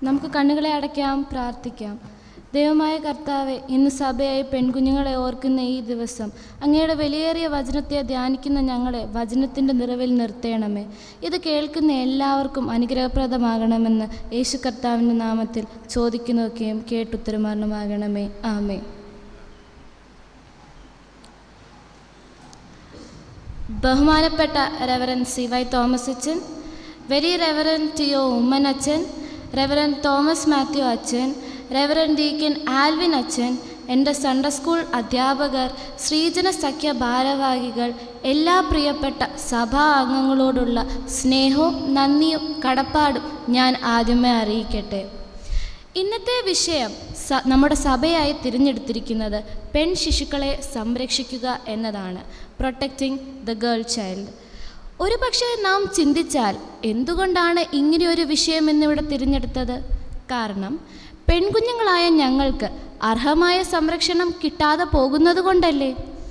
നമുക്ക് കണ്ണുകളെ അടയ്ക്കാം, പ്രാർത്ഥിക്കാം. ദൈവമായ കർത്താവെ, ഇന്ന് സഭയായി പെൺകുഞ്ഞുങ്ങളെ ഓർക്കുന്ന ഈ ദിവസം അങ്ങയുടെ വിലയേറിയ വചനത്തെ ധ്യാനിക്കുന്ന ഞങ്ങളെ വചനത്തിൻ്റെ നിറവിൽ നിർത്തേണമേ. ഇത് കേൾക്കുന്ന എല്ലാവർക്കും അനുഗ്രഹപ്രദമാകണമെന്ന് യേശു കർത്താവിൻ്റെ നാമത്തിൽ ചോദിക്കുന്നതൊക്കെയും കേട്ടുത്തരമാരണമാകണമേ. ആമേ. ബഹുമാനപ്പെട്ട റെവറൻ സി.വൈ. തോമസ് അച്ഛൻ, വെരി റെവറൻ ടി.ഒ. ഉമ്മൻ അച്ഛൻ, റെവറൻ തോമസ് മാത്യു അച്ഛൻ, റെവറൻ ഡീക്കൻ ആൽവിൻ അച്ഛൻ, എൻ്റെ സൺഡേ സ്കൂൾ അധ്യാപകർ, ശ്രീജന സഖ്യ ഭാരവാഹികൾ, എല്ലാ പ്രിയപ്പെട്ട സഭാ അംഗങ്ങളോടുള്ള സ്നേഹവും നന്ദിയും കടപ്പാടും ഞാൻ ആദ്യമേ അറിയിക്കട്ടെ. ഇന്നത്തെ വിഷയം നമ്മുടെ സഭയായി തിരഞ്ഞെടുത്തിരിക്കുന്നത് പെൺ ശിശുക്കളെ സംരക്ഷിക്കുക എന്നതാണ്, പ്രൊട്ടക്റ്റിംഗ് ദ ഗേൾ ചൈൽഡ്. ഒരു പക്ഷേ നാം ചിന്തിച്ചാൽ എന്തുകൊണ്ടാണ് ഇങ്ങനെയൊരു വിഷയം എന്നിവിടെ തിരഞ്ഞെടുത്തത്? കാരണം പെൺകുഞ്ഞുങ്ങളായ ഞങ്ങൾക്ക് അർഹമായ സംരക്ഷണം കിട്ടാതെ പോകുന്നത് കൊണ്ടല്ലേ?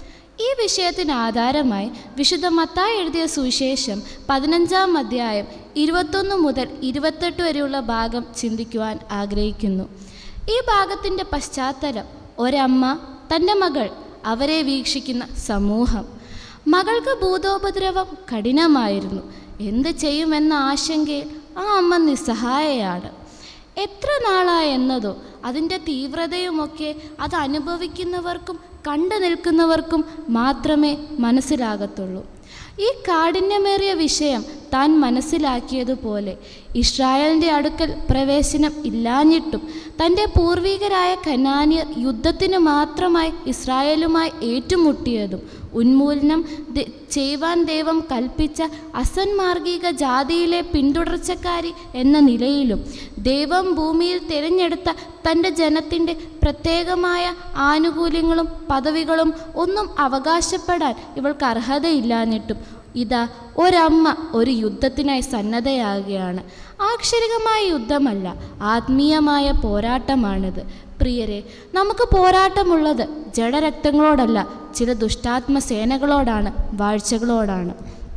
ഈ വിഷയത്തിന് ആധാരമായി വിശുദ്ധ മത്തായി എഴുതിയ സുവിശേഷം 15-ാം അധ്യായം 21 മുതൽ 28 വരെയുള്ള ഭാഗം ചിന്തിക്കുവാൻ ആഗ്രഹിക്കുന്നു. ഈ ഭാഗത്തിൻ്റെ പശ്ചാത്തലം ഒരമ്മ, തൻ്റെ മകൾ, അവരെ വീക്ഷിക്കുന്ന സമൂഹം. മകൾക്ക് ഭൂതോപദ്രവം കഠിനമായിരുന്നു. എന്ത് ചെയ്യുമെന്ന ആശങ്കയിൽ ആ അമ്മ നിസ്സഹായയാണ്. എത്ര നാളായെന്നതോ അതിൻ്റെ തീവ്രതയുമൊക്കെ അത് അനുഭവിക്കുന്നവർക്കും കണ്ടു നിൽക്കുന്നവർക്കും മാത്രമേ മനസ്സിലാകത്തുള്ളൂ. ഈ കാഠിന്യമേറിയ വിഷയം താൻ മനസ്സിലാക്കിയതുപോലെ ഇസ്രായേലിൻ്റെ അടുക്കൽ പ്രവേശനം ഇല്ലാഞ്ഞിട്ടും തൻ്റെ പൂർവികരായ കനാന്യർ യുദ്ധത്തിന് മാത്രമായി ഇസ്രായേലുമായി ഏറ്റുമുട്ടിയതും ഉന്മൂലനം ചെയ്യുവാൻ ദൈവം കൽപ്പിച്ച അസന്മാർഗിക ജാതിയിലെ പിന്തുടർച്ചക്കാരി എന്ന നിലയിലും ദൈവം ഭൂമിയിൽ തിരഞ്ഞെടുത്ത തൻ്റെ ജനത്തിൻ്റെ പ്രത്യേകമായ ആനുകൂല്യങ്ങളും പദവികളും ഒന്നും അവകാശപ്പെടാൻ ഇവൾക്ക് അർഹതയില്ലാഞ്ഞിട്ടും ഇതാ ഒരമ്മ ഒരു യുദ്ധത്തിനായി സന്നദ്ധയാകുകയാണ്. ആക്ഷരികമായ യുദ്ധമല്ല, ആത്മീയമായ പോരാട്ടമാണിത്. പ്രിയരെ, നമുക്ക് പോരാട്ടമുള്ളത് ജഡരക്തങ്ങളോടല്ല, ചില ദുഷ്ടാത്മ സേനകളോടാണ്, വാഴ്ചകളോടാണ്.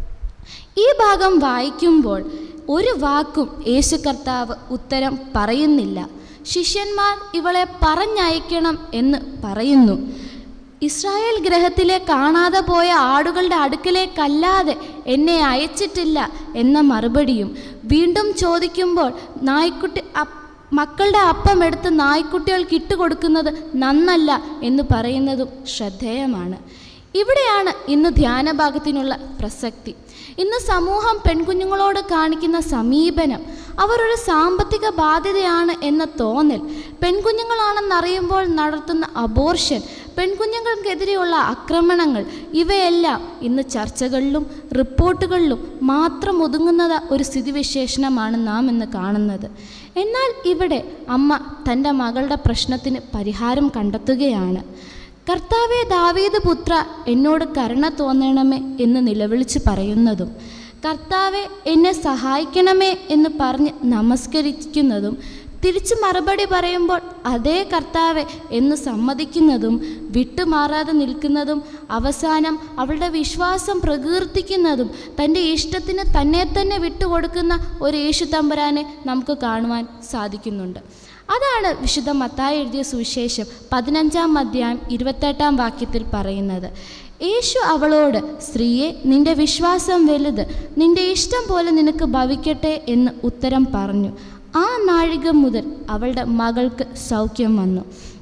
ഈ ഭാഗം വായിക്കുമ്പോൾ ഒരു വാക്കും യേശു കർത്താവ് ഉത്തരം പറയുന്നില്ല. ശിഷ്യന്മാർ ഇവളെ പറഞ്ഞയക്കണം എന്ന് പറയുന്നു. ഇസ്രായേൽ ഗ്രഹത്തിലെ കാണാതെ പോയ ആടുകളുടെ അടുക്കലേക്കല്ലാതെ എന്നെ അയച്ചിട്ടില്ല എന്ന മറുപടിയും, വീണ്ടും ചോദിക്കുമ്പോൾ മക്കളുടെ അപ്പം എടുത്ത് നായ്ക്കുട്ടികൾക്ക് ഇട്ടുകൊടുക്കുന്നത് നന്നല്ല എന്ന് പറയുന്നതും ശ്രദ്ധേയമാണ്. ഇവിടെയാണ് ഇന്ന് ധ്യാനഭാഗത്തിനുള്ള പ്രസക്തി. ഇന്ന് സമൂഹം പെൺകുഞ്ഞുങ്ങളോട് കാണിക്കുന്ന സമീപനം, അവരൊരു സാമ്പത്തിക ബാധ്യതയാണ് എന്ന തോന്നൽ, പെൺകുഞ്ഞുങ്ങളാണെന്നറിയുമ്പോൾ നടത്തുന്ന അബോർഷൻ, പെൺകുഞ്ഞുങ്ങൾക്കെതിരെയുള്ള ആക്രമണങ്ങൾ, ഇവയെല്ലാം ഇന്ന് ചർച്ചകളിലും റിപ്പോർട്ടുകളിലും മാത്രം ഒതുങ്ങുന്നത് ഒരു സ്ഥിതിവിശേഷണമാണ് നാം ഇന്ന് കാണുന്നത്. എന്നാൽ ഇവിടെ അമ്മ തൻ്റെ മകളുടെ പ്രശ്നത്തിന് പരിഹാരം കണ്ടെത്തുകയാണ്. കർത്താവേ, ദാവീദ് പുത്ര, എന്നോട് കരുണ തോന്നണമേ എന്ന് നിലവിളിച്ച് പറയുന്നതും, കർത്താവെ എന്നെ സഹായിക്കണമേ എന്ന് പറഞ്ഞ് നമസ്കരിക്കുന്നതും, തിരിച്ച് മറുപടി പറയുമ്പോൾ അതേ കർത്താവെ എന്ന് സമ്മതിക്കുന്നതും, വിട്ടുമാറാതെ നിൽക്കുന്നതും, അവസാനം അവളുടെ വിശ്വാസം പ്രകീർത്തിക്കുന്നതും, തൻ്റെ ഇഷ്ടത്തിന് തന്നെ തന്നെ വിട്ടുകൊടുക്കുന്ന ഒരു യേശു തമ്പുരാനെ നമുക്ക് കാണുവാൻ സാധിക്കുന്നുണ്ട്. അതാണ് വിശുദ്ധ മത്തായി എഴുതിയ സുവിശേഷം 15-ാം അധ്യായം 28-ാം വാക്യത്തിൽ പറയുന്നത്. യേശു അവളോട്, സ്ത്രീയെ, നിന്റെ വിശ്വാസം വലുത്, നിന്റെ ഇഷ്ടം പോലെ നിനക്ക് ഭവിക്കട്ടെ എന്ന് ഉത്തരം പറഞ്ഞു. ആ നാഴിക മുതൽ അവളുടെ മകൾക്ക് സൗഖ്യം വന്നു.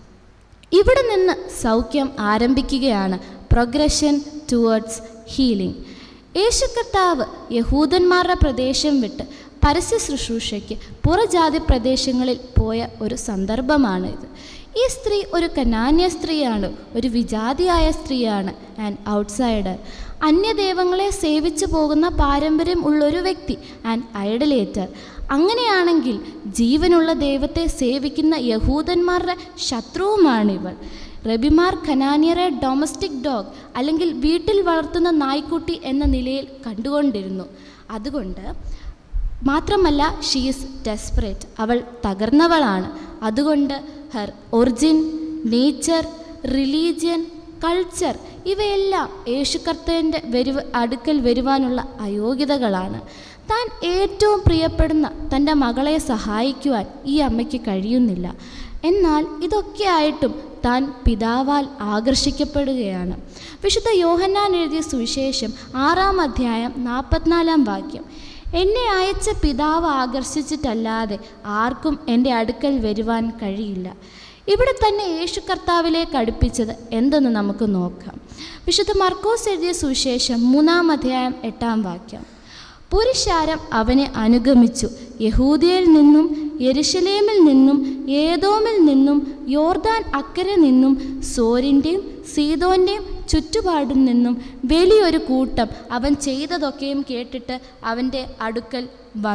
ഇവിടെ നിന്ന് സൗഖ്യം ആരംഭിക്കുകയാണ്, പ്രോഗ്രഷൻ ടുവേർഡ്സ് ഹീലിംഗ്. യേശു കർത്താവ് യഹൂദന്മാരുടെ പ്രദേശം വിട്ട് പരസ്യ ശുശ്രൂഷയ്ക്ക് പുറജാതി പ്രദേശങ്ങളിൽ പോയ ഒരു സന്ദർഭമാണിത്. ഈ സ്ത്രീ ഒരു കനാന്യ സ്ത്രീയാണ്, ഒരു വിജാതിയായ സ്ത്രീയാണ്, ആൻഡ് ഔട്ട്സൈഡർ, അന്യദൈവങ്ങളെ സേവിച്ചു പോകുന്ന പാരമ്പര്യം ഉള്ളൊരു വ്യക്തി, ആൻഡ് ഐഡലേറ്റർ. അങ്ങനെയാണെങ്കിൽ ജീവനുള്ള ദൈവത്തെ സേവിക്കുന്ന യഹൂദന്മാരുടെ ശത്രുവുമാണിവൾ. റബിമാർ കനാന്യരെ ഡൊമസ്റ്റിക് ഡോഗ് അല്ലെങ്കിൽ വീട്ടിൽ വളർത്തുന്ന നായ്ക്കുട്ടി എന്ന നിലയിൽ കണ്ടുകൊണ്ടിരുന്നു. അതുകൊണ്ട് മാത്രമല്ല, ഷീ ഈസ് ഡെസ്പറേറ്റ്, അവൾ തകർന്നവളാണ്. അതുകൊണ്ട് her origin, nature, religion, culture ഇവയെല്ലാം യേശു കർത്താവിൻ്റെ അടുക്കൽ വരുവാനുള്ള അയോഗ്യതകളാണ്. താൻ ഏറ്റവും പ്രിയപ്പെടുന്ന തൻ്റെ മകളെ സഹായിക്കുവാൻ ഈ അമ്മയ്ക്ക് കഴിയുന്നില്ല. എന്നാൽ ഇതൊക്കെ ആയിട്ടും താൻ പിതാവാൽ ആകർഷിക്കപ്പെടുകയാണ്. വിശുദ്ധ യോഹന്നാൻ എഴുതിയ സുവിശേഷം 6-ാം അധ്യായം 44-ാം വാക്യം: എന്നെ അയച്ച പിതാവ് ആകർഷിച്ചിട്ടല്ലാതെ ആർക്കും എൻ്റെ അടുക്കൽ വരുവാൻ കഴിയില്ല. ഇവിടെ തന്നെ യേശു കർത്താവിലേക്ക് അടുപ്പിച്ചത് എന്തെന്ന് നമുക്ക് നോക്കാം. വിശുദ്ധ മർക്കോസ് എഴുതിയ സുവിശേഷം 3-ാം അധ്യായം 8-ാം വാക്യം: പുരുഷാരം അവനെ അനുഗമിച്ചു. യഹൂദയിൽ നിന്നും യെരുശലേമിൽ നിന്നും ഏദോമിൽ നിന്നും യോർദാൻ അക്കരെ നിന്നും സോരിൻ്റെയും സീദോൻ്റെയും ചുറ്റുപാടിൽ നിന്നും വലിയൊരു കൂട്ടം അവൻ ചെയ്തതൊക്കെയും കേട്ടിട്ട് അവൻ്റെ അടുക്കൽ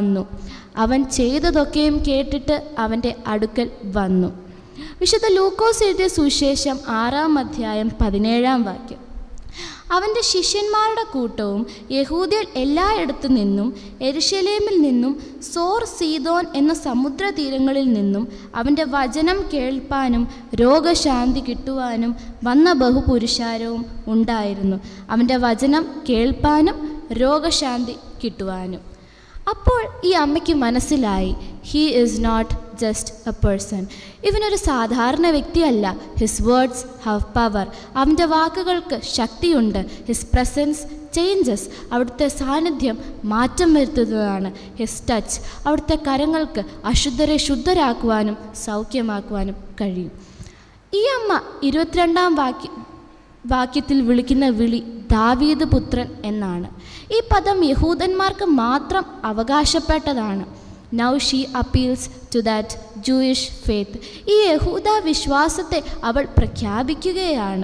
വന്നു. വിശുദ്ധ ലൂക്കോസ് എഴുതിയ സുവിശേഷം 6-ാം അധ്യായം 17-ാം വാക്യം: അവൻ്റെ ശിഷ്യന്മാരുടെ കൂട്ടവും യഹൂദയിൽ എല്ലായിടത്തു നിന്നും യെരുശലേമിൽ നിന്നും സോർ സീദോൻ എന്ന സമുദ്രതീരങ്ങളിൽ നിന്നും അവൻ്റെ വചനം കേൾപ്പാനും രോഗശാന്തി കിട്ടുവാനും വന്ന ബഹുപുരുഷാരവും ഉണ്ടായിരുന്നു. അവൻ്റെ വചനം കേൾപ്പാനും രോഗശാന്തി കിട്ടുവാനും. അപ്പോൾ ഈ അമ്മയ്ക്ക് മനസ്സിലായി, he is not just a person. ഇവനൊരു സാധാരണ വ്യക്തിയല്ല. His words have power. അവൻ്റെ വാക്കുകൾക്ക് ശക്തിയുണ്ട്. His presence changes. അവിടുത്തെ സാന്നിധ്യം മാറ്റം വരുത്തുന്നതാണ്. His touch. അവിടുത്തെ കരങ്ങൾക്ക് അശുദ്ധരെ ശുദ്ധരാക്കുവാനും സൗഖ്യമാക്കുവാനും കഴിയും. ഈ അമ്മ 22-ാം വാക്യത്തിൽ വിളിക്കുന്ന വിളി ദാവീദ് പുത്രൻ എന്നാണ്. ഈ പദം യഹൂദന്മാർക്ക് മാത്രം അവകാശപ്പെട്ടതാണ്. Now she appeals to that Jewish faith. ഈ യഹൂദ വിശ്വാസത്തെ അവൾ പ്രഖ്യാപിക്കുകയാണ്.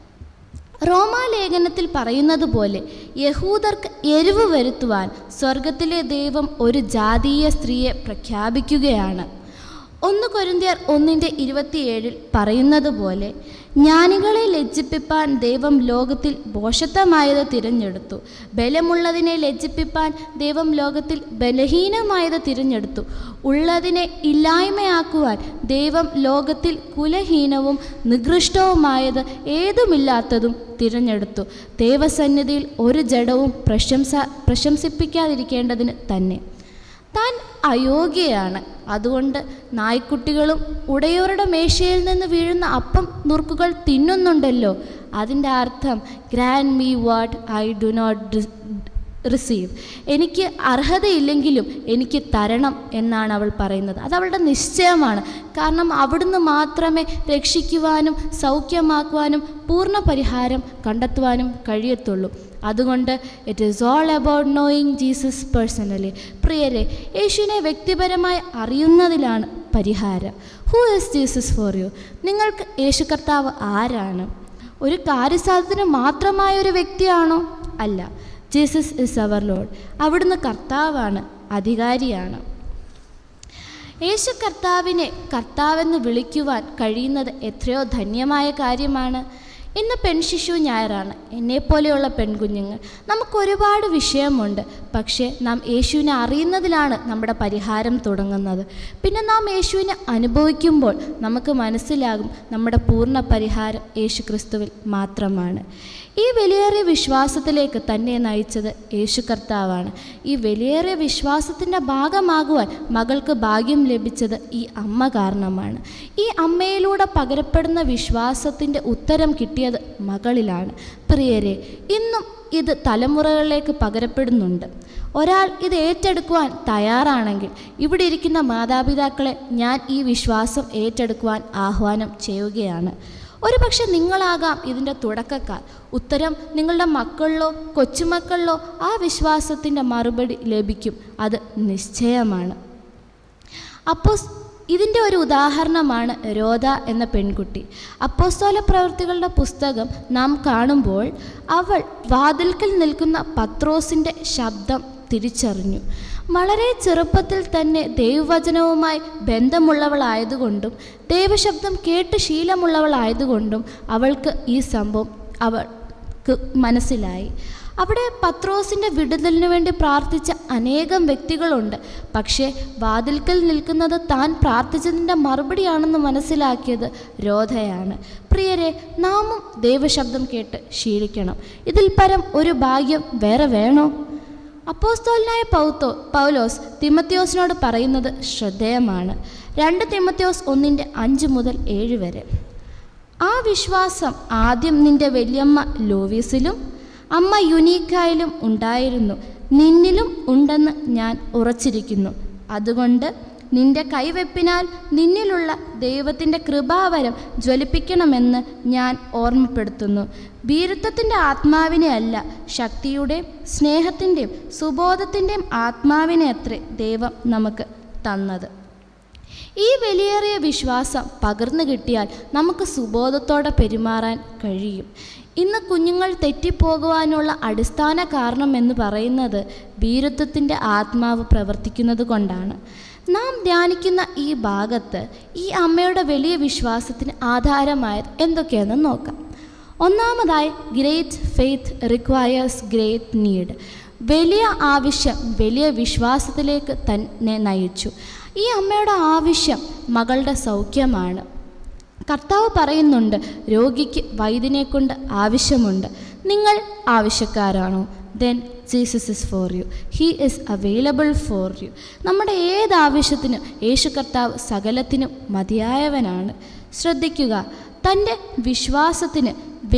റോമാലേഖനത്തിൽ പറയുന്നത് പോലെ യഹൂദർക്ക് എരിവ് വരുത്തുവാൻ സ്വർഗത്തിലെ ദൈവം ഒരു ജാതീയ സ്ത്രീയെ പ്രഖ്യാപിക്കുകയാണ്. 1 കൊരിന്ത്യർ 1:27 പറയുന്നത് പോലെ ജ്ഞാനികളെ ലജ്ജിപ്പിപ്പാൻ ദൈവം ലോകത്തിൽ ഭോഷത്വമായത് തിരഞ്ഞെടുത്തു. ബലമുള്ളതിനെ ലജ്ജിപ്പിപ്പാൻ ദൈവം ലോകത്തിൽ ബലഹീനമായത് തിരഞ്ഞെടുത്തു. ഉള്ളതിനെ ഇല്ലായ്മയാക്കുവാൻ ദൈവം ലോകത്തിൽ കുലഹീനവും നികൃഷ്ടവുമായത് ഏതുമില്ലാത്തതും തിരഞ്ഞെടുത്തു. ദൈവസന്നിധിയിൽ ഒരു ജഡവും പ്രശംസിപ്പിക്കാതിരിക്കേണ്ടതിന് തന്നെ. താൻ അയോഗ്യയാണ്. അതുകൊണ്ട് നായ്ക്കുട്ടികളും ഉടയോരുടെ മേശയിൽ നിന്ന് വീഴുന്ന അപ്പം നുറുക്കുകൾ തിന്നുന്നുണ്ടല്ലോ. അതിൻ്റെ അർത്ഥം grant me what I do not receive. എനിക്ക് അർഹതയില്ലെങ്കിലും എനിക്ക് തരണം എന്നാണ് അവൾ പറയുന്നത്. അതവളുടെ നിശ്ചയമാണ്. കാരണം അവിടുന്ന് മാത്രമേ രക്ഷിക്കുവാനും സൗഖ്യമാക്കുവാനും പൂർണ്ണ പരിഹാരം കണ്ടെത്തുവാനും കഴിയത്തുള്ളൂ. അതുകൊണ്ട് it is all about knowing Jesus personally. പ്രിയരെ, യേശുവിനെ വ്യക്തിപരമായി അറിയുന്നതിലാണ് പരിഹാരം. Who is Jesus for you? നിങ്ങൾക്ക് യേശു കർത്താവ് ആരാണ്? ഒരു കാര്യസാധ്യത്തിന് മാത്രമായൊരു വ്യക്തിയാണോ? അല്ല. Jesus is our Lord. അവിടുന്ന് കർത്താവാണ്, അധികാരിയാണ്. യേശു കർത്താവിനെ കർത്താവെന്ന് വിളിക്കുവാൻ കഴിയുന്നത് എത്രയോ ധന്യമായ കാര്യമാണ്. ഇന്ന് പെൺശിശു ഞായറാണ്. എന്നെപ്പോലെയുള്ള പെൺകുഞ്ഞുങ്ങൾ, നമുക്കൊരുപാട് വിഷയമുണ്ട്. പക്ഷേ നാം യേശുവിനെ അറിയുന്നതിലാണ് നമ്മുടെ പരിഹാരം തുടങ്ങുന്നത്. പിന്നെ നാം യേശുവിനെ അനുഭവിക്കുമ്പോൾ നമുക്ക് മനസ്സിലാകും നമ്മുടെ പൂർണ്ണ പരിഹാരം യേശു ക്രിസ്തുവിൽ മാത്രമാണ്. ഈ വിലയേറിയ വിശ്വാസത്തിലേക്ക് തന്നെ നയിച്ചത് യേശു കർത്താവാണ്. ഈ വിലയേറിയ വിശ്വാസത്തിൻ്റെ ഭാഗമാകുവാൻ മകൾക്ക് ഭാഗ്യം ലഭിച്ചത് ഈ അമ്മ കാരണമാണ്. ഈ അമ്മയിലൂടെ പകരപ്പെടുന്ന വിശ്വാസത്തിൻ്റെ ഉത്തരം കിട്ടിയത് മകളിലാണ്. പ്രിയരെ, ഇന്നും ഇത് തലമുറകളിലേക്ക് പകരപ്പെടുന്നുണ്ട്. ഒരാൾ ഇത് ഏറ്റെടുക്കുവാൻ തയ്യാറാണെങ്കിൽ ഇവിടെ ഇരിക്കുന്ന മാതാപിതാക്കളെ ഞാൻ ഈ വിശ്വാസം ഏറ്റെടുക്കുവാൻ ആഹ്വാനം ചെയ്യുകയാണ്. ഒരുപക്ഷെ നിങ്ങളാകാം ഇതിൻ്റെ തുടക്കക്കാർ. ഉത്തരം നിങ്ങളുടെ മക്കളിലോ കൊച്ചുമക്കളിലോ ആ വിശ്വാസത്തിൻ്റെ മറുപടി ലഭിക്കും. അത് നിശ്ചയമാണ്. ഇതിൻ്റെ ഒരു ഉദാഹരണമാണ് രോദ എന്ന പെൺകുട്ടി. അപ്പോസ്തല പ്രവൃത്തികളുടെ പുസ്തകം നാം കാണുമ്പോൾ അവൾ വാതിൽക്കൽ നിൽക്കുന്ന പത്രോസിൻ്റെ ശബ്ദം തിരിച്ചറിഞ്ഞു. വളരെ ചെറുപ്പത്തിൽ തന്നെ ദൈവവചനവുമായി ബന്ധമുള്ളവളായതുകൊണ്ടും ദൈവശബ്ദം കേട്ട് ശീലമുള്ളവളായതുകൊണ്ടും അവൾക്ക് ഈ സംഭവം അവൾക്ക് മനസ്സിലായി. അവിടെ പത്രോസിൻ്റെ വിടുതലിനു വേണ്ടി പ്രാർത്ഥിച്ച അനേകം വ്യക്തികളുണ്ട്. പക്ഷേ വാതിൽക്കൽ നിൽക്കുന്നത് താൻ പ്രാർത്ഥിച്ചതിൻ്റെ മറുപടിയാണെന്ന് മനസ്സിലാക്കിയത് രോധയാണ്. പ്രിയരെ, നാമും ദൈവശബ്ദം കേട്ട് ശീലിക്കണം. ഇതിൽ പരം ഒരു ഭാഗ്യം വേറെ വേണോ? അപ്പോസ്തലനായ പൗലോസ് തിമത്തിയോസിനോട് പറയുന്നത് ശ്രദ്ധേയമാണ്. 2 തിമത്തിയോസ് 1:5-7 വരെ. ആ വിശ്വാസം ആദ്യം നിന്റെ വല്യമ്മ ലോവീസിലും അമ്മ യുനീക്കായിലും ഉണ്ടായിരുന്നു, നിന്നിലും ഉണ്ടെന്ന് ഞാൻ ഉറച്ചിരിക്കുന്നു. അതുകൊണ്ട് നിന്റെ കൈവെപ്പിനാൽ നിന്നിലുള്ള ദൈവത്തിൻ്റെ കൃപാവരം ജ്വലിപ്പിക്കണമെന്ന് ഞാൻ ഓർമ്മപ്പെടുത്തുന്നു. ഭീരുത്വത്തിൻ്റെ ആത്മാവിനെ അല്ല, ശക്തിയുടെയും സ്നേഹത്തിൻ്റെയും സുബോധത്തിൻ്റെയും ആത്മാവിനെ അത്രേ ദൈവം നമുക്ക് തന്നത്. ഈ വിലയേറിയ വിശ്വാസം പകർന്നു കിട്ടിയാൽ നമുക്ക് സുബോധത്തോടെ പെരുമാറാൻ കഴിയും. ഇന്ന് കുഞ്ഞുങ്ങൾ തെറ്റിപ്പോകുവാനുള്ള അടിസ്ഥാന കാരണം എന്ന് പറയുന്നത് ഭീരുത്വത്തിൻ്റെ ആത്മാവ് പ്രവർത്തിക്കുന്നത് കൊണ്ടാണ്. നാം ധ്യാനിക്കുന്ന ഈ ഭാഗത്ത് ഈ അമ്മയുടെ വലിയ വിശ്വാസത്തിന് ആധാരമായത് എന്തൊക്കെയാണെന്ന് നോക്കാം. ഒന്നാമതായി, great faith requires great need. വലിയ ആവശ്യം വലിയ വിശ്വാസത്തിലേക്ക് തന്നെ നയിച്ചു. ഈ അമ്മയുടെ ആവശ്യം മകളുടെ സൗഖ്യമാണ്. കർത്താവ് പറയുന്നുണ്ട്, രോഗിക്ക് വൈദ്യനെ കൊണ്ട് ആവശ്യമുണ്ട്. നിങ്ങൾ ആവശ്യക്കാരാണോ? Then Jesus is for you, he is available for you. നമ്മുടെ ഏതാവശ്യത്തിനും യേശു കർത്താവ് സകലത്തിനും മതിയായവനാണ്. ശ്രദ്ധിക്കുക, തൻ്റെ വിശ്വാസത്തിന്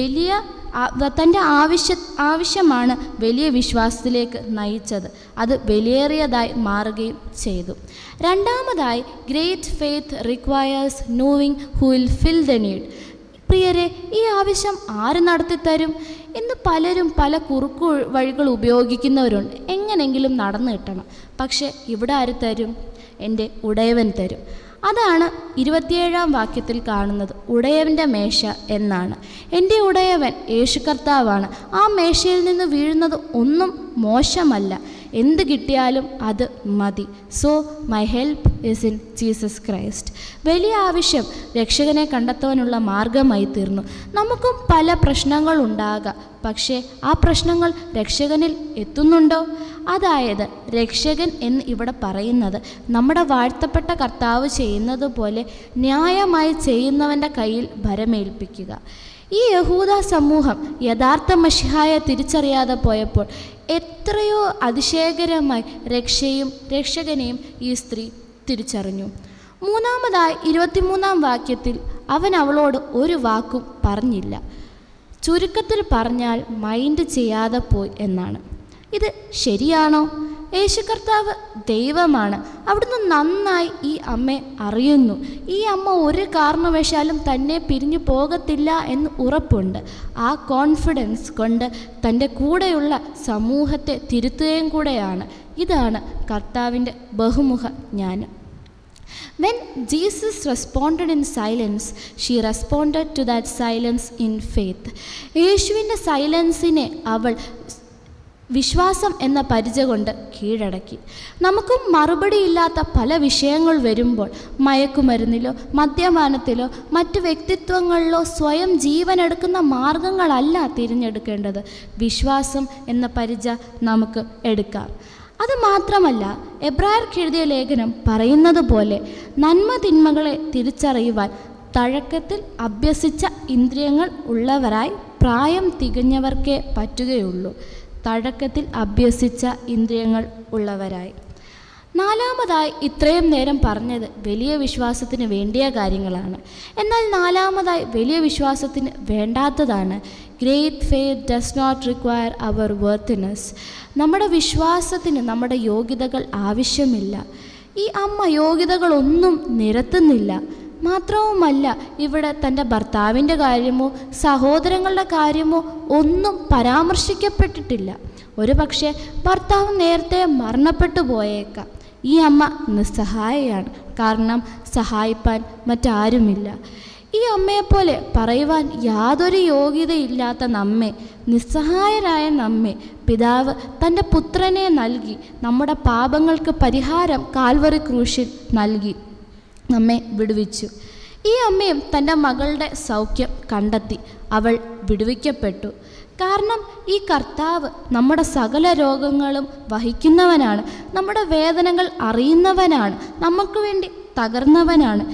തൻ്റെ ആവശ്യമാണ് വലിയ വിശ്വാസത്തിലേക്ക് നയിച്ചത്. അത് വിലയേറിയതായി മാറുകയും ചെയ്തു. രണ്ടാമതായി, great faith requires knowing who will fill the need. പ്രിയരെ, ഈ ആവശ്യം ആര് നടത്തിത്തരും? ഇന്ന് പലരും പല കുറുക്കു വഴികൾ ഉപയോഗിക്കുന്നവരുണ്ട്. എങ്ങനെയെങ്കിലും നടന്നു കിട്ടണം. പക്ഷേ ഇവിടെ ആര് തരും? എൻ്റെ ഉടയവൻ തരും. അതാണ് 27-ാം വാക്യത്തിൽ കാണുന്നത്. ഉടയവൻ്റെ മേശ എന്നാണ്. എൻ്റെ ഉടയവൻ യേശു കർത്താവാണ്. ആ മേശയിൽ നിന്ന് വീഴുന്നത് ഒന്നും മോശമല്ല. എന്ത് കിട്ടിയാലും അത് മതി. So my help is in Jesus Christ. വലിയ ആവശ്യം രക്ഷകനെ കണ്ടെത്താനുള്ള മാർഗമായി തീർന്നു. നമുക്കും പല പ്രശ്നങ്ങളുണ്ടാകാം. പക്ഷേ ആ പ്രശ്നങ്ങൾ രക്ഷകനിൽ എത്തുന്നുണ്ടോ? അതായത് രക്ഷകൻ എന്ന് ഇവിടെ പറയുന്നത് നമ്മുടെ വാഴ്ത്തപ്പെട്ട കർത്താവ് ചെയ്യുന്നത് പോലെ ന്യായമായി ചെയ്യുന്നവൻ്റെ കയ്യിൽ ഭരമേൽപ്പിക്കുക. ഈ യഹൂദ സമൂഹം യഥാർത്ഥ മശിഹായെ തിരിച്ചറിയാതെ പോയപ്പോൾ എത്രയോ അതിശയകരമായി രക്ഷകനെയും ഈ സ്ത്രീ തിരിച്ചറിഞ്ഞു. മൂന്നാമതായി 23-ാം വാക്യത്തിൽ അവൻ അവളോട് ഒരു വാക്കും പറഞ്ഞില്ല. ചുരുക്കത്തിൽ പറഞ്ഞാൽ മൈൻഡ് ചെയ്യാതെ പോയി എന്നാണ്. ഇത് ശരിയാണോ? യേശു കർത്താവ് ദൈവമാണ്. അവിടുന്ന് നന്നായി ഈ അമ്മയെ അറിയുന്നു. ഈ അമ്മ ഒരു കാരണവശാലും തന്നെ പിരിഞ്ഞു പോകത്തില്ല എന്ന് ഉറപ്പുണ്ട്. ആ കോൺഫിഡൻസ് കൊണ്ട് തൻ്റെ കൂടെയുള്ള സമൂഹത്തെ തിരുത്തുകയും കൂടെയാണ്. ഇതാണ് കർത്താവിൻ്റെ ബഹുമുഖ ജ്ഞാനം. When Jesus responded in silence, she responded to that silence in faith. യേശുവിൻ്റെ സൈലൻസിനെ അവൾ വിശ്വാസം എന്ന പരിച കൊണ്ട് കീഴടക്കി. നമുക്കും മറുപടിയില്ലാത്ത പല വിഷയങ്ങൾ വരുമ്പോൾ മയക്കുമരുന്നിലോ മദ്യപാനത്തിലോ മറ്റു വ്യക്തിത്വങ്ങളിലോ സ്വയം ജീവനെടുക്കുന്ന മാർഗങ്ങളല്ല തിരഞ്ഞെടുക്കേണ്ടത്. വിശ്വാസം എന്ന പരിച നമുക്ക് എടുക്കാം. അതുമാത്രമല്ല, എബ്രായർക്ക് എഴുതിയ ലേഖനം പറയുന്നത് പോലെ നന്മ തിന്മകളെ തിരിച്ചറിയുവാൻ തഴക്കത്തിൽ അഭ്യസിച്ച ഇന്ദ്രിയങ്ങൾ ഉള്ളവരായി പ്രായം തികഞ്ഞവർക്കേ പറ്റുകയുള്ളൂ. തഴക്കത്തിൽ അഭ്യസിച്ച ഇന്ദ്രിയങ്ങൾ ഉള്ളവരായി. നാലാമതായി ഇത്രയും നേരം പറഞ്ഞത് വലിയ വിശ്വാസത്തിന് വേണ്ടിയ കാര്യങ്ങളാണ്. എന്നാൽ നാലാമതായി വലിയ വിശ്വാസത്തിന് വേണ്ടാത്തതാണ്. Great faith does not require our worthiness. നമ്മുടെ വിശ്വാസത്തിന് നമ്മുടെ യോഗ്യതകൾ ആവശ്യമില്ല. ഈ അമ്മ യോഗ്യതകളൊന്നും നിരത്തുന്നില്ല. മാത്രവുമല്ല, ഇവിടെ തൻ്റെ ഭർത്താവിൻ്റെ കാര്യമോ സഹോദരങ്ങളുടെ കാര്യമോ ഒന്നും പരാമർശിക്കപ്പെട്ടിട്ടില്ല. ഒരു പക്ഷേ ഭർത്താവ് നേരത്തെ മരണപ്പെട്ടു പോയേക്കാം. ഈ അമ്മ നിസ്സഹായയാണ്. കാരണം സഹായിപ്പാൻ മറ്റാരുമില്ല. ഈ അമ്മയെപ്പോലെ പറയുവാൻ യാതൊരു യോഗ്യതയില്ലാത്ത നമ്മെ, നിസ്സഹായരായ നമ്മെ പിതാവ് തൻ്റെ പുത്രനെ നൽകി നമ്മുടെ പാപങ്ങൾക്ക് പരിഹാരം കാൽവറി ക്രൂശിൽ നൽകി നമ്മെ വിടുവിച്ചു. ഈ അമ്മയും തൻ്റെ മകളുടെ സൗഖ്യം കണ്ടെത്തി. അവൾ വിടുവിക്കപ്പെട്ടു. കാരണം ഈ കർത്താവ് നമ്മുടെ സകല രോഗങ്ങളും വഹിക്കുന്നവനാണ്. നമ്മുടെ വേദനകൾ അറിയുന്നവനാണ്. നമുക്ക് വേണ്ടി തകർന്നവനാണ്.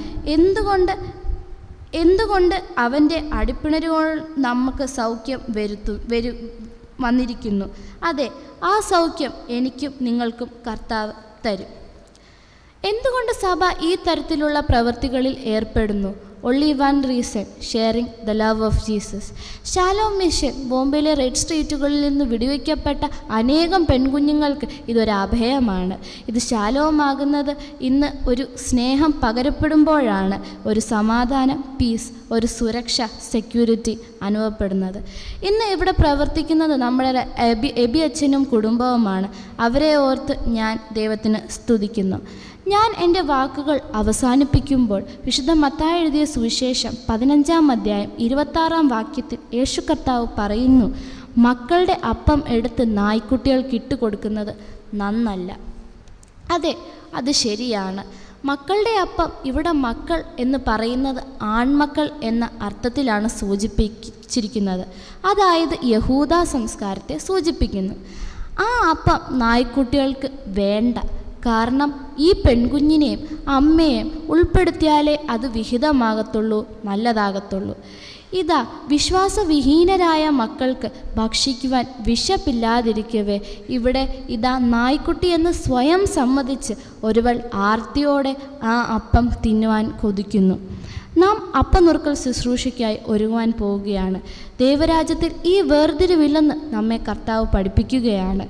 എന്തുകൊണ്ട് അവൻ്റെ അടിപ്പിണരുകൾ നമുക്ക് സൗഖ്യം വന്നിരിക്കുന്നു. അതെ, ആ സൗഖ്യം എനിക്കും നിങ്ങൾക്കും കർത്താവ് തരും. എന്തുകൊണ്ട് സഭ ഈ തരത്തിലുള്ള പ്രവൃത്തികളിൽ ഏർപ്പെടുന്നു? only one reason: sharing the love of Jesus. Shalom mission ബോംബെയിലെ റെഡ് സ്ട്രീറ്റുകളിൽ നിന്ന് വിടുവിക്കപ്പെട്ട അനേകം പെൺകുഞ്ഞുങ്ങൾക്ക് ഇതൊരു അഭയമാണ്. ഇത് ഷാലോമാകുന്നത് ഇന്ന് ഒരു സ്നേഹം പകരപ്പെടുമ്പോഴാണ് ഒരു സമാധാനം, പീസ്, ഒരു സുരക്ഷ, സെക്യൂരിറ്റി അനുഭവപ്പെടുന്നത്. ഇന്ന് ഇവിടെ പ്രവർത്തിക്കുന്നത് നമ്മുടെ എബി അച്ഛനും കുടുംബവുമാണ്. അവരെ ഓർത്ത് ഞാൻ ദൈവത്തിന് സ്തുതിക്കുന്നു. ഞാൻ എൻ്റെ വാക്കുകൾ അവസാനിപ്പിക്കുമ്പോൾ വിശുദ്ധ മത്തായി എഴുതിയ സുവിശേഷം 15-ാം അധ്യായം 26-ാം വാക്യത്തിൽ യേശു കർത്താവ് പറയുന്നു, മക്കളുടെ അപ്പം എടുത്ത് നായ്ക്കുട്ടികൾക്ക് ഇട്ടുകൊടുക്കുന്നത് നന്നല്ല. അതെ, അത് ശരിയാണ്. മക്കളുടെ അപ്പം, ഇവിടെ മക്കൾ എന്ന് പറയുന്നത് ആൺമക്കൾ എന്ന അർത്ഥത്തിലാണ് സൂചിപ്പിച്ചിരിക്കുന്നത്. അതായത് യഹൂദ സംസ്കാരത്തെ സൂചിപ്പിക്കുന്നു. ആ അപ്പം നായ്ക്കുട്ടികൾക്ക് വേണ്ട. കാരണം ഈ പെൺകുഞ്ഞിനെയും അമ്മയെയും ഉൾപ്പെടുത്തിയാലേ അത് വിഹിതമാകത്തുള്ളൂ, നല്ലതാകത്തുള്ളൂ. ഇതാ, വിശ്വാസവിഹീനരായ മക്കൾക്ക് ഭക്ഷിക്കുവാൻ വിശപ്പില്ലാതിരിക്കവേ ഇവിടെ ഇതാ നായ്ക്കുട്ടി എന്ന് സ്വയം സമ്മതിച്ച് ഒരുവൾ ആർത്തിയോടെ ആ അപ്പം തിന്നുവാൻ കൊതിക്കുന്നു. നാം അപ്പനുറുക്കൽ ശുശ്രൂഷയ്ക്കായി ഒരുങ്ങുവാൻ പോവുകയാണ്. ദൈവരാജ്യത്തിൽ ഈ വേർതിരിവില്ലെന്ന് നമ്മെ കർത്താവ് പഠിപ്പിക്കുകയാണ്.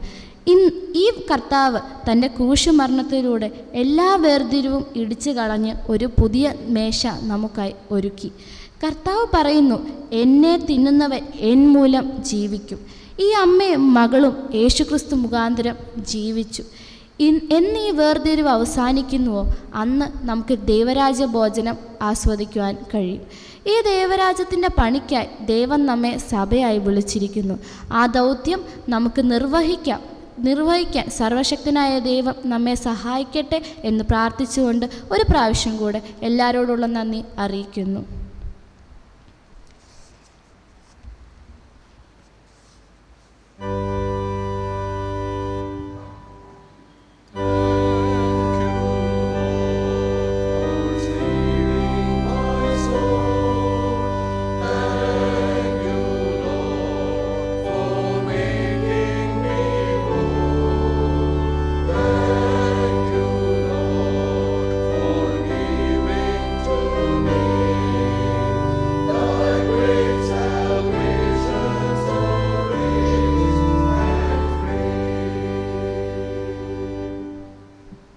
ഈ കർത്താവ് തൻ്റെ ക്രൂശുമരണത്തിലൂടെ എല്ലാ വേർതിരിവും ഇടിച്ചു കളഞ്ഞ് ഒരു പുതിയ മേശ നമുക്കായി ഒരുക്കി. കർത്താവ് പറയുന്നു, എന്നെ തിന്നുന്നവൻ എൻ മൂലം ജീവിക്കും. ഈ അമ്മയും മകളും യേശുക്രിസ്തു മുഖാന്തരം ജീവിച്ചു. എന്നീ വേർതിരിവ് അവസാനിക്കുന്നുവോ അന്ന് നമുക്ക് ദൈവരാജ്യ ഭോജനം ആസ്വദിക്കുവാൻ കഴിയും. ഈ ദൈവരാജ്യത്തിൻ്റെ പണിക്കായി ദൈവം നമ്മെ സഭയായി വിളിച്ചിരിക്കുന്നു. ആ ദൗത്യം നമുക്ക് നിർവഹിക്കാൻ സർവശക്തനായ ദൈവം നമ്മെ സഹായിക്കട്ടെ എന്ന് പ്രാർത്ഥിച്ചുകൊണ്ട് ഒരു പ്രാവശ്യം കൂടെ എല്ലാവരോടുള്ള നന്ദി അറിയിക്കുന്നു.